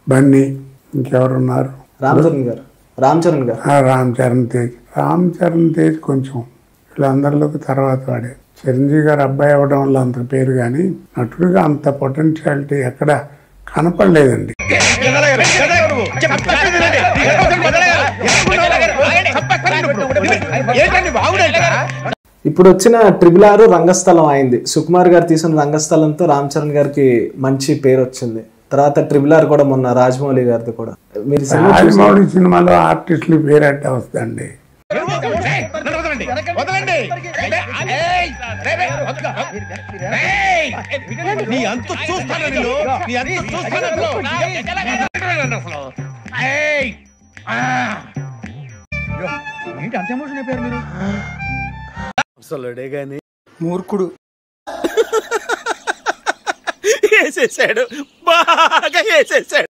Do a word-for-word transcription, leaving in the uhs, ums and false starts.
బన్నీ, ఇంకెవరున్నారు, రామ్ చరణ్ గారు రామ్ చరణ్ గారు రామ్ చరణ్ తేజ్ రామ్ చరణ్ తేజ్ కొంచెం వీళ్ళందరిలోకి తర్వాత వాడే. చిరంజీవి గారు అబ్బాయి అవ్వడం వల్ల అంత పేరు, కానీ నటుడిగా అంత పొటెన్షియాలిటీ ఎక్కడ కనపడలేదండి. ఇప్పుడు వచ్చిన ట్రిపుల్ ఆర్ రంగస్థలం అయింది. సుకుమార్ గారు తీసిన రంగస్థలంతో రామ్ చరణ్ గారికి మంచి పేరు వచ్చింది. తర్వాత ట్రిపుల్ ఆర్ కూడా మొన్న రాజమౌళి గారిది కూడా. మీరు రాజమౌళి సినిమాలో ఆర్టిస్టులు పేరట్ట వస్తుందండి. మూర్ఖుడు వేసేసాడు, బాగా వేసేసాడు.